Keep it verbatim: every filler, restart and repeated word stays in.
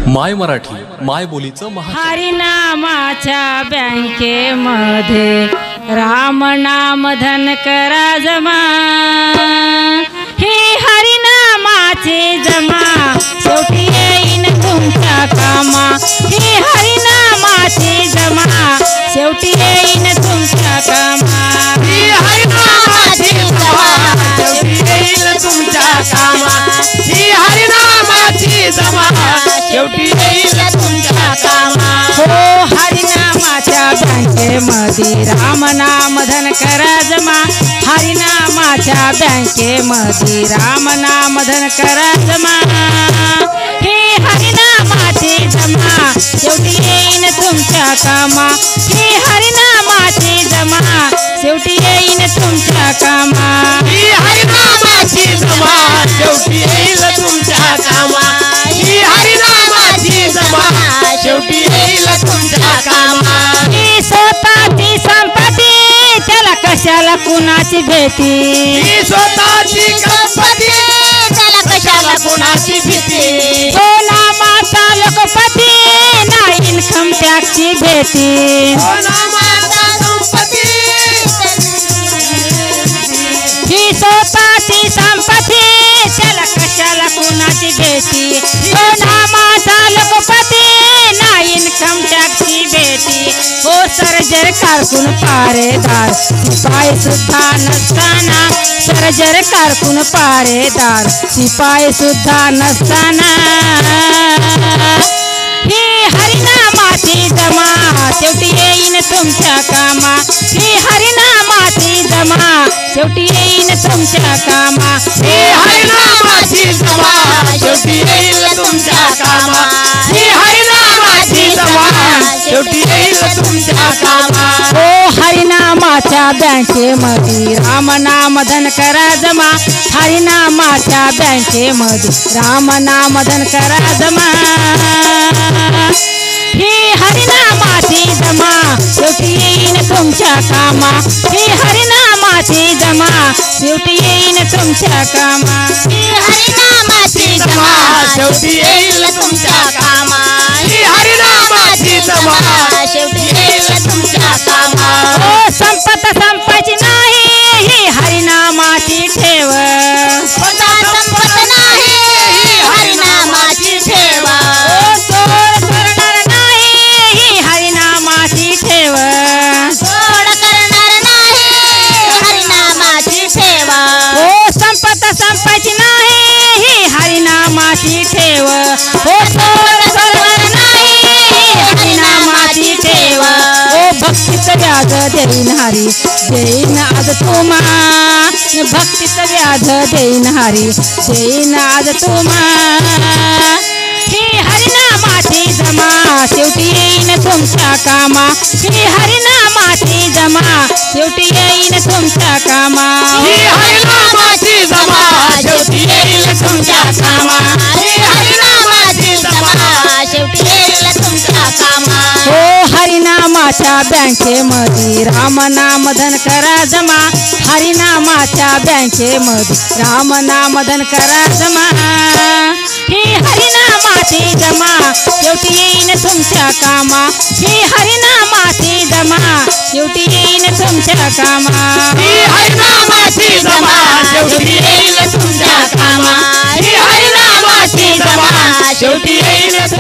माय मराठी माय बोलीचं महा हरिनामाच्या बँकेमध्ये राम नाम धन करा जमा, हे हरिनामाचे जमा शेवटी येईन तुमच्या कामा, हे हरिनामाचे जमा शेवटी येईन तुमच्या कामा, ही हरिनामाची जमा शेवटी येईल तुमच्या कामा, ही हरिनामाची जमा शेवटी येईल तुमच्या कामा. हो हरिनामाच्या बँकेमध्ये राम नाम धन करा जमा, हरिनामाच्या बँकेमध्ये राम नाम धन करा जमा, हे हरिनामाची जमा शेवटी येईन तुमच्या कामा, हे हरिनामाची जमा शेवटी येईन तुमच्या कामा, ही हरिनामाची जमा शेवटी येईल तुमच्या कामा, ही हरिनामाची जमा शेवटी येईल तुमच्या कामा. ही स्वतःची संपत्ती त्याला कशाला कुणाची भीती, ही स्वतःची संपत्ती त्याला कशाला कुणाची भीती, हो नामाचा लोकपती नाही इन्कम टॅक्सची भीती, हो नामाचा संपत्ती ही स्वतःची संपत्ती त्याला कशाला कुणाची भीती, हो नामाचा लोकपती नाही इन्कम टॅक्सची भीती, हो सर्जर कारकून पारेदार शिपाई सुद्धा नसताना, सर्जर कारकून पारेदार शिपाई सुद्धा नसताना, ही हरिनामाची जमा शेवटी येईन तुमच्या कामा, ही हरिनामाची जमा शेवटी येईन तुमच्या कामा, ही हरिनामाची जमा शेवटी येईल तुमच्या कामा, ही हरिनामाची जमा शेवटी येईल तुमच्या कामा. हो हरिनामाच्या बँकेमध्ये राम नाम धन करा जमा, हरिनामाच्या बँकेमध्ये राम नाम धन करा जमा, ही हरिनामाची जमा शेवटी येईन तुमच्या कामा, ही हरिनामाची जमा शेवटी येईन तुमच्या कामा, ही हरिनामाची जमा शेवटी येईल तुमच्या कामा, ही हरिनामाची जमा शेवटी येईल तुमच्या कामा. हो संपत संपायची नाही ही हरिनामाची ठेव, स्वतः संपत नाही ही हरिनामाची ठेवा, हो सोड करणार नाही ही हरिनामाची ठेव, सोड करणार नाही हरिनामाची ठेवा, हो संपत संपायची नाही ही हरिनामाची ठेव, हो सोड करणार नाही ही हरिनामाची ठेव, हो भक्तीचं व्याज देईन हरी देईन आज तुम्हा, भक्तीचं व्याज देईन हरी देईन आज तुम्हा, ही हरिनामाची जमा शेवटी येईन तुमच्या कामा, ही हरिनामाची जमा शेवटी येईन तुमच्या कामा, ही हरिनामाची जमा शेवटी येईल तुमच्या कामा, ही हरिनामाची जमा शेवटी येईल तुमच्या कामा. हो हरिनामाच्या बँकेमध्ये राम नाम धन करा जमा, हरिनामाच्या बँकेमध्ये राम नाम धन करा जमा, ही हरिनामाची जमा शेवटी येईन तुमच्या कामा, ही हरिनामाची जमा शेवटी येईन तुमच्या कामा, ही हरिनामाची जमा शेवटी येईल तुमच्या कामा, ही हरिनामाची जमा शेवटी येईल